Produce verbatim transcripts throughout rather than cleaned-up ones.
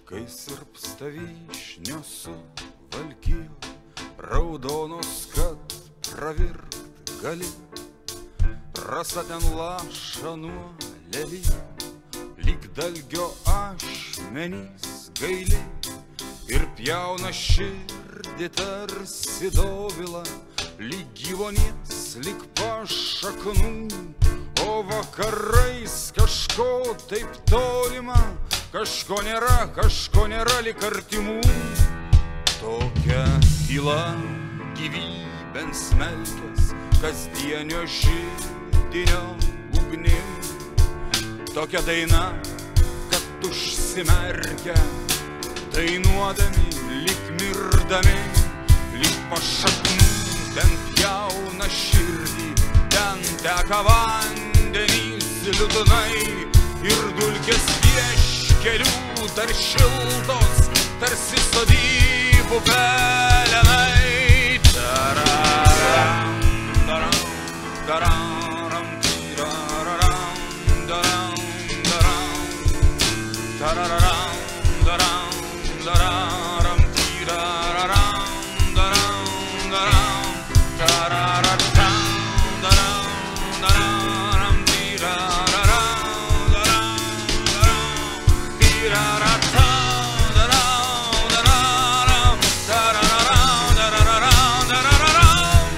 kai sirpsta vyšnios su valkijų, raudonos, kad pravirt gali. Rasa ten laša nuo lelijų, lyg dalgio ašmenys gaili, ir pjauna širdį tarsi dovila, lyg gyvonies, lyg pašaknų. O vakarais kažko taip tolima, kažko nėra, kažko nėra lyg artimų. Tokia tyla gyvybėn smelkės, kasdienio židinio ugnim. Tokia daina, kad užsimerkia, dainuodami, lyg mirdami, lyg pašaknų. Ten pjauna širdį, ten teka vandenys liūdnai, ir dulkės vieškelių dar šiltos, tarsi sodybų pelenai. Tararam, daram, tararam, tiraram, daram, daram, tararam, daram, dararam, tiraram, daram, daram, tararam, daram, dararam, tiraram, daram, daram, tiraram, daram, dararam, tararam, dararam, dararam.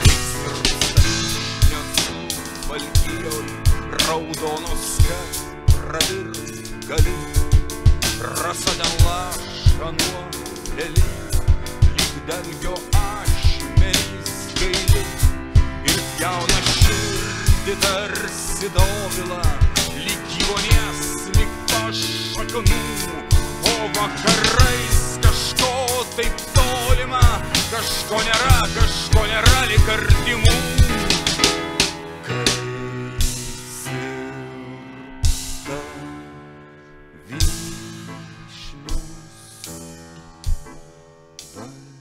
Valkijoj raudonos, kad pravirt gali. Rasa ten laša nuo lelijų, lyg dalgio ašmenys gaili, ir pjauna širdį tarsi dovila, lyg gyvonies, lyg pašaknų. O vakarais kažko taip tolima, kažko nėra, kažko nėra lyg artimų. Bye.